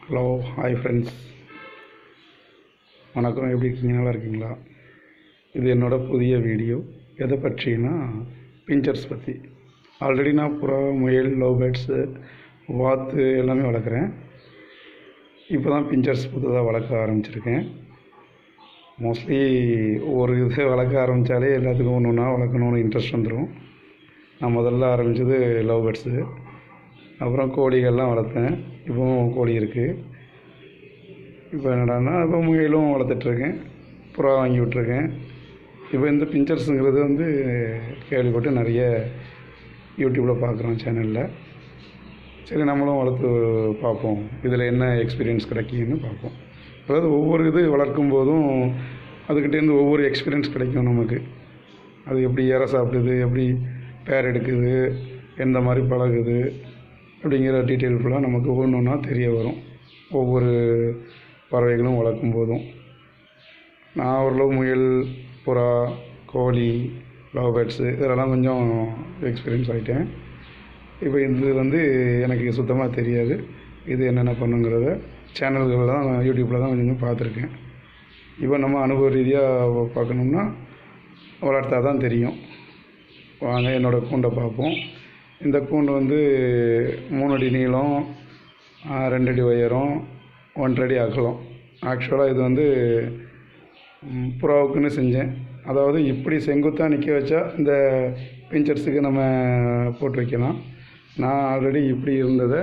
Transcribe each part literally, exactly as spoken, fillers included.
Hello hi friends, வணக்கம். எப்படி இருக்கீங்க? நல்லா இருக்கீங்களா? இது என்னோடய புதிய வீடியோ. எதை பற்றினா பிஞ்சர்ஸ் பற்றி. ஆல்ரெடி நான் புறா, முயல், லவ் பேர்ட்ஸு, வாத்து எல்லாமே வளர்க்குறேன். இப்போ தான் பிஞ்சர்ஸ் புதுதாக வளர்க்க ஆரம்பிச்சிருக்கேன். மோஸ்ட்லி ஒரு இது வளர்க்க ஆரம்பித்தாலே எல்லாத்துக்கும் ஒன்று ஒன்றா வளர்க்கணுன்னு இன்ட்ரெஸ்ட் வந்துடும். நான் முதல்ல ஆரம்பித்தது லவ் பேர்ட்ஸு, அப்புறம் கோழிகள்லாம் வளர்த்தேன். இப்போவும் கோழி இருக்குது. இப்போ என்னடான்னா இப்போ முயலும் வளர்த்துட்ருக்கேன், புறா வாங்கி விட்ருக்கேன். இப்போ இந்த பிஞ்சர்ஸுங்கிறது வந்து கேள்விப்பட்டு நிறைய யூடியூப்பில் பார்க்குறோம், சேனலில். சரி, நம்மளும் வளர்த்து பார்ப்போம், இதில் என்ன எக்ஸ்பீரியன்ஸ் கிடைக்குன்னு பார்ப்போம். அதாவது ஒவ்வொரு இது வளர்க்கும் போதும் அதுக்கிட்டேருந்து ஒவ்வொரு எக்ஸ்பீரியன்ஸ் கிடைக்கும் நமக்கு. அது எப்படி ஏற சாப்பிடுது, எப்படி பேர் எடுக்குது, எந்த மாதிரி பழகுது அப்படிங்கிற டீட்டெயில் ஃபுல்லாக நமக்கு ஒன்று ஒன்றா தெரிய வரும், ஒவ்வொரு பறவைகளும் வளர்க்கும் போதும். நான் ஓரளவு முயல், புறா, கோழி, லவ் பேர்ட்ஸு இதெல்லாம் கொஞ்சம் எக்ஸ்பீரியன்ஸ் ஆகிட்டேன். இப்போ இது வந்து எனக்கு சுத்தமாக தெரியாது, இது என்னென்ன பண்ணுங்கிறத சேனல்களில் தான், யூடியூப்பில் தான் கொஞ்சம் பார்த்துருக்கேன். இப்போ நம்ம அனுபவ ரீதியாக பார்க்கணும்னா வளர்த்தா தான் தெரியும். வாங்க என்னோடய கூண்டை பார்ப்போம். இந்த கூண்டு வந்து மூணு அடி நீளம், ரெண்டு அடி உயரம், ஒன்றரை அடி அகலம். ஆக்சுவலாக இது வந்து புறாவுக்குன்னு செஞ்சேன். அதாவது இப்படி செங்குத்தாக நிற்க வச்சா இந்த பிஞ்சர்ஸுக்கு நம்ம போட்டு வைக்கலாம். நான் ஆல்ரெடி இப்படி இருந்ததை,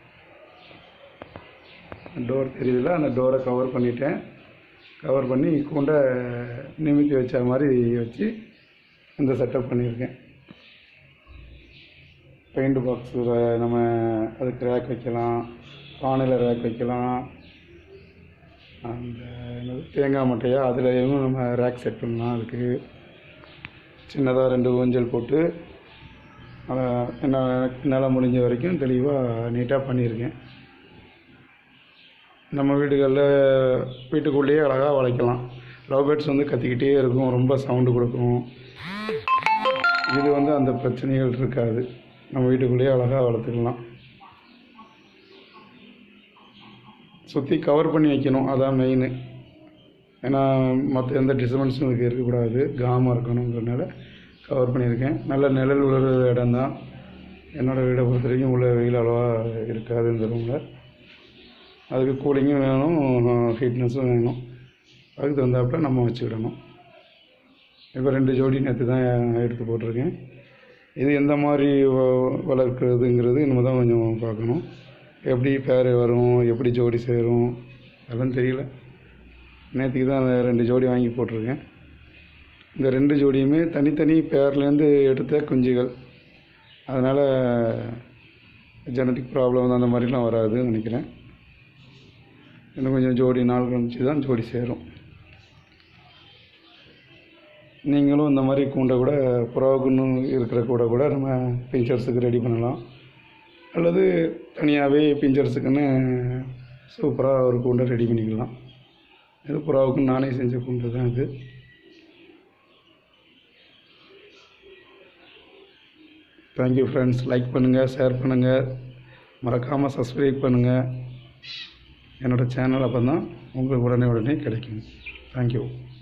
டோர் தெரியுதுல, அந்த டோரை கவர் பண்ணிட்டேன். கவர் பண்ணி கூண்டை நிமித்தி வச்ச மாதிரி வச்சு இந்த செட்டப் பண்ணியிருக்கேன். பெயிண்ட் பாக்ஸில் நம்ம அதுக்கு ரேக் வைக்கலாம், பானையில் ரேக் வைக்கலாம். அந்த என்னது தேங்காய் மட்டையா அதுலேயும் நம்ம ரேக் செட் பண்ணலாம். அதுக்கு சின்னதாக ரெண்டு ஊஞ்சல் போட்டு அதை என்ன என்னால் முடிஞ்ச வரைக்கும் தெளிவாக நீட்டாக பண்ணியிருக்கேன். நம்ம வீடுகளில் வீட்டுக்குள்ளேயே அழகாக வளர்க்கலாம். லவ் பேர்ட்ஸ் வந்து கத்திக்கிட்டே இருக்கும், ரொம்ப சவுண்டு கொடுக்கும். இது வந்து அந்த பிரச்சனைகள் இருக்காது, நம்ம வீட்டுக்குள்ளேயே அழகாக வளர்த்துக்கலாம். சுற்றி கவர் பண்ணி வைக்கணும், அதான் மெயின். ஏன்னா மற்ற எந்த டிஸ்டர்பன்ஸும் இதுக்கு இருக்கக்கூடாது, கிராமம் இருக்கணுங்கிறதுனால கவர் பண்ணியிருக்கேன். நல்ல நிழல் உள்ள இடம் தான். என்னோடய வீடை பொறுத்த வரைக்கும் உள்ள வெயில் அளவாக இருக்காது இந்த ரூமில். அதுக்கு கூலிங்கும் வேணும், ஹீட்னஸும் வேணும். அதுக்கு தகுந்தாப்பில் நம்ம வச்சுக்கிடணும். இப்போ ரெண்டு ஜோடி நேற்று தான் எடுத்து போட்டிருக்கேன். இது எந்த மாதிரி வ வளர்க்குறதுங்கிறது இனிமேல் தான் கொஞ்சம் பார்க்கணும். எப்படி பேர் வரும், எப்படி ஜோடி சேரும், அதெல்லாம் தெரியல. நேற்றுக்கு தான் ரெண்டு ஜோடி வாங்கி போட்டிருக்கேன். இந்த ரெண்டு ஜோடியுமே தனித்தனி பேர்லேருந்து எடுத்த குஞ்சுகள். அதனால் ஜெனட்டிக் ப்ராப்ளம் அந்த மாதிரிலாம் வராதுன்னு நினைக்கிறேன். இன்னும் கொஞ்சம் ஜோடி நாள் கழிச்சு தான் ஜோடி சேரும். நீங்களும் இந்த மாதிரி கூண்டை கூட, புறாவுக்குன்னு இருக்கிற கூட கூட நம்ம பிஞ்சர்ஸுக்கு ரெடி பண்ணலாம். அல்லது தனியாகவே பிஞ்சர்ஸுக்குன்னு சூப்பராக ஒரு கூண்டை ரெடி பண்ணிக்கலாம். இது புறாவுக்குன்னு நானே செஞ்ச கூண்டை தான் இது. Thank you friends. லைக் பண்ணுங்கள், ஷேர் பண்ணுங்கள், மறக்காமல் சப்ஸ்கிரைப் பண்ணுங்கள் என்னோடய சேனல். அப்போ தான் உங்களுக்கு உடனே உடனே கிடைக்கும். தேங்க்யூ.